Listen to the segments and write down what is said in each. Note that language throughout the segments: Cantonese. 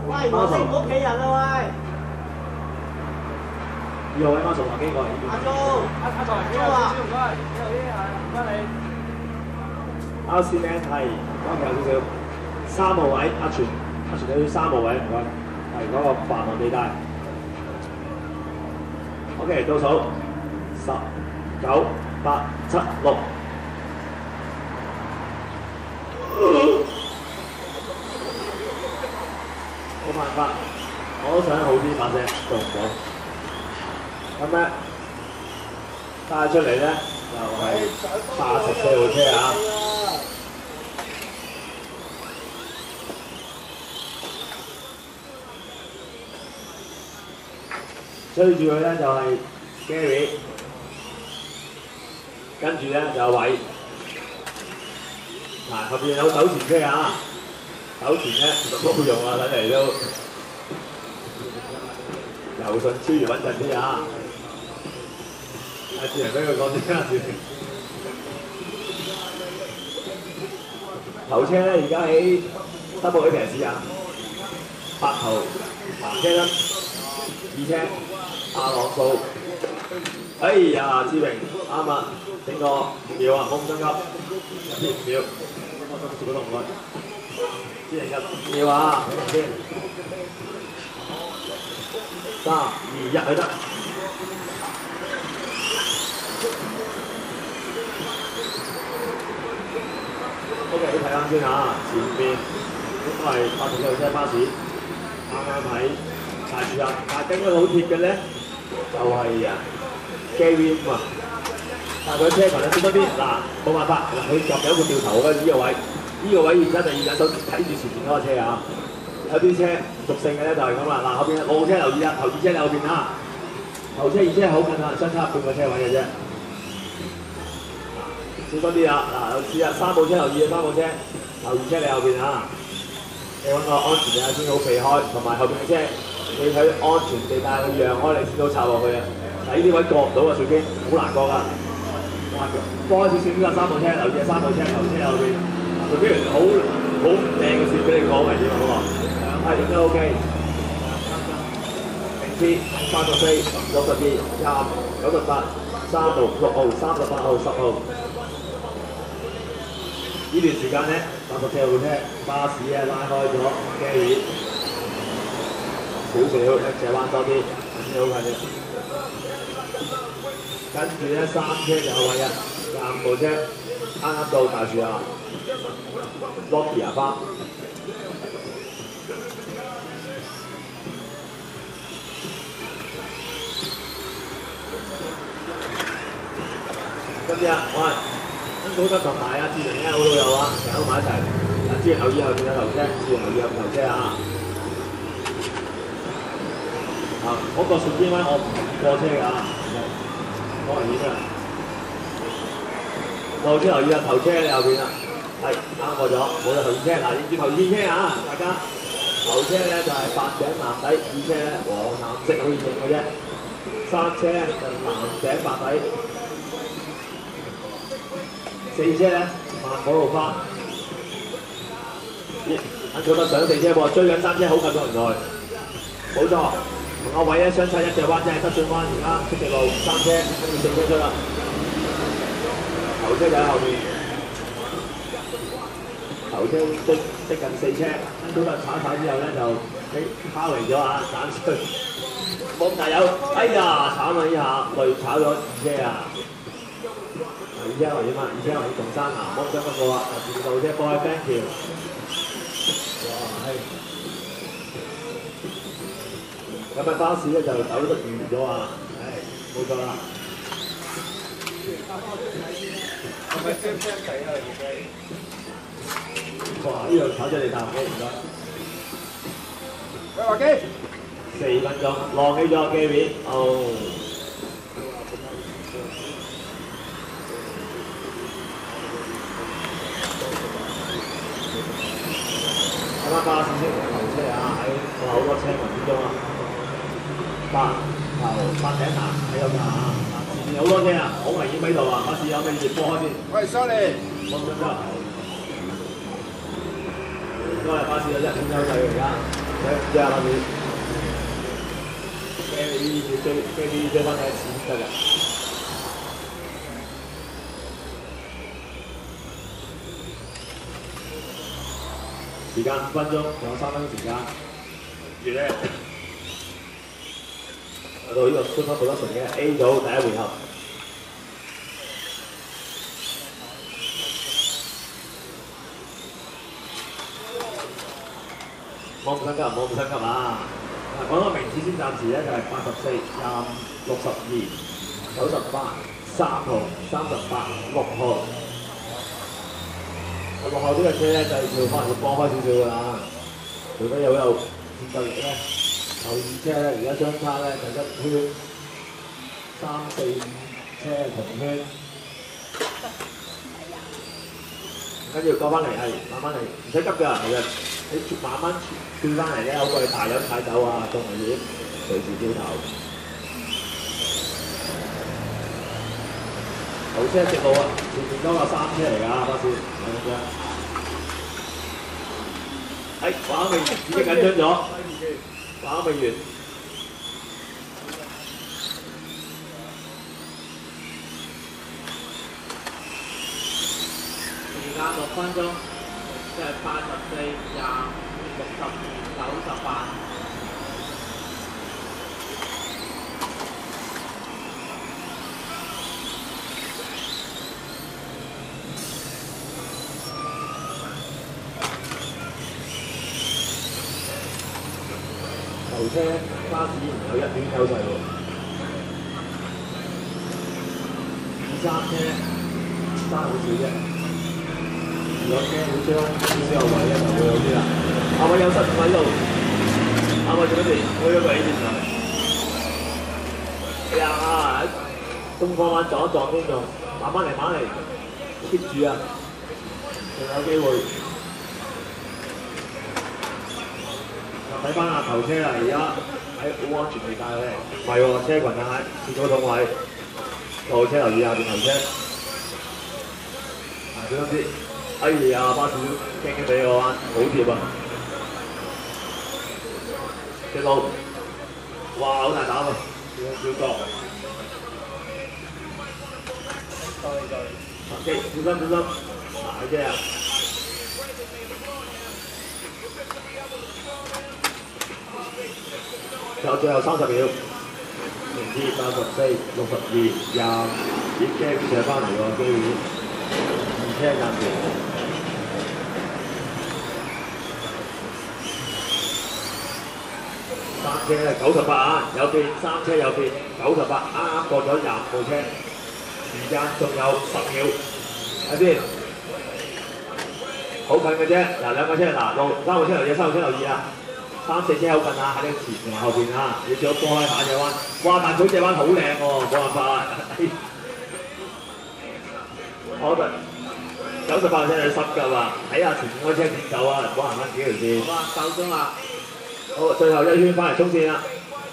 喂，我識屋企人啦喂。 2號位孖數頭經過嚟呢邊。 阿鐘，阿財，幾號啊？唔該，幾號啲係唔該你。 RCman 係講有少少。3號位阿全，阿全你去3號位唔該，係嗰個繁忙地帶。OK， 倒數10、9、8、7、6。冇辦法，我都想好啲把聲，做唔到。咁咧帶出嚟咧就係84號車啊！追住佢咧就係 Gary， 跟住咧就有偉。嗱，後邊有手前車啊！手前咧冇用啊，睇嚟都柔順超越穩陣啲啊！阿志仁俾佢講先啊，志仁。頭車咧而家喺Double A 平試啊，8頭行車啦，2車阿朗素。哎呀，志榮啱啊，整個5秒啊，冇咁心急，5秒，我心住嗰度唔該。志榮5秒啊，睇下先。3、2、1去得。OK， 你睇啱先啊，前邊應該係86號車巴士，啱啱喺大樹啊，但係跟佢好貼嘅咧，就係Gary 啊，但係佢車群咧少多啲，嗱冇辦法，嗱佢有個掉頭嘅呢個位，呢個位而家就要手睇住前面嗰個車啊，有啲車屬性嘅咧就係咁啦，嗱後邊6號車留意啊，頭2車你後邊啊，頭車2車好近啊，相差半個車位嘅啫。小心啲啊！嗱，有試啊，3號車留意啊，3號車，頭2車你後邊啊，你揾個安全嘅先好避開，同埋後邊嘅車，你睇安全地帶佢讓開你先好插落去啊！嗱，呢啲位過唔到啊，最驚好難過㗎。幫少少呢個3號車，留意啊，3號車頭車後邊，除非好靚嘅線俾你過，好危險啊嗰個。係應該 OK。明知34、62、25、98、3號、6號、38號、10號。呢段時間咧，84號車巴士啊拉開咗 Gary， 少少一隻彎多啲，先好近嘅。跟住咧3車就有位啊，25號車啱啱到大樹啊 ，Rocky 啊巴。跟住啊，高德同埋阿志榮咧好老友啊，成日都埋一齊。阿志榮留意後邊有頭車，志榮留意後邊頭車啊！啊，嗰個順邊位我唔過車㗎，好危險啊！6號車留意啊，頭車你後邊啊，係啱過咗，冇咗頭2車。嗱，要住頭2車啊，大家頭車咧就係白頂藍底，2車咧黃藍色可以影嘅啫，3車咧就藍頂白底。4車咧，慢火路花。阿祖德上4車喎，追緊3車好近咗原來，冇錯，同阿偉咧相差1隻彎，即係德信灣而家出直路3車，跟住4車出啦。頭車就喺後面，頭車逼近4車，跟祖德踩快之後咧就俾拋離咗啊，斬出，冇咁大油，哎呀慘啊！呢下累炒咗2車啊！2車為點啊？2車為仲山啊！冇將不過啊！前度車過去 thank you。哇係，咁啊巴士咧就走得遠咗啊！係冇錯啦。係咪聲聲地啊？而家哇！呢度炒咗你啖氣唔該。喂，華基，4分鐘浪起咗 Gary， 哦。啱啱巴士先頭車啊，喺好多車群之中啊，8頂行喺度啊，前面好多車啊，好危險喺度啊，巴士有咩事撥開先。喂 ，sorry， 冇咁多。應該係巴士有1點優勢而家。 睇唔知啊，老師。追翻睇錢得㗎。時間5分鐘，仲有3分鐘時間。跟住咧，去到呢個 Super Production 嘅 A 組第一回合。冇咁心急，冇咁心急啊！講個名次先，暫時咧就係84、25、62、98、3號、38、6號。6號呢個車咧就要可能要幫開少少㗎啦，除非有戰鬥力咧。後二車咧而家相差咧就1圈，3、4、5車同圈。跟住過翻嚟係慢慢嚟，唔使急㗎，其實你慢慢跳翻嚟咧，好過你大飲大酒啊，仲危險，隨時掉頭。後車直路啊，前面嗰個3車嚟㗎，巴士係咁樣。玩未已經緊張咗，玩未完。 時間6分鐘，即係84、25、62、98。 頭車巴士有1點優勢喎，2、3車爭好少啫。如果車好少有位咧，就會好啲啦。阿偉有失誤喺度，阿偉做乜嘢？開咗個 A 線上嚟。哎呀！東方灣撞一撞先仲，慢慢嚟，keep 住啊，仲有機會。睇翻下頭車啦，而家喺好安全地帶咧，唔係喎，車群啊，切咗桶位，後車留意下邊頭車，小心啲。哎呀，巴士驚驚地個彎，好貼啊！直路，哇，好大膽啊！小角。OK，小心，大車啊！就最後30秒，明知84、62、25，已經上翻嚟喎機會，2車暫時。3車98啊，有變，3車有變，98啱啱過咗25號車，時間仲有10秒，睇先，好近嘅啫。嗱兩個車嗱3號車留意，3號車留意啊！3、4車好近啊，喺你前同埋後邊啊，你最好幫開下隻彎。哇！但佢隻彎好靚喎，冇辦法啊。可能98車你濕㗎嘛，睇下前面嗰車點走啊，唔好行翻幾條線。 好啊，夠鐘啦。 好，最後1圈翻嚟衝線啦。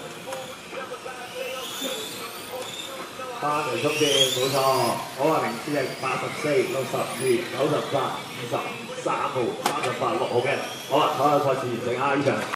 翻嚟衝線，冇錯。好啊，名次係84、62、98、25、3號、38、6號嘅。好啊，所有賽事完成啊，呢場。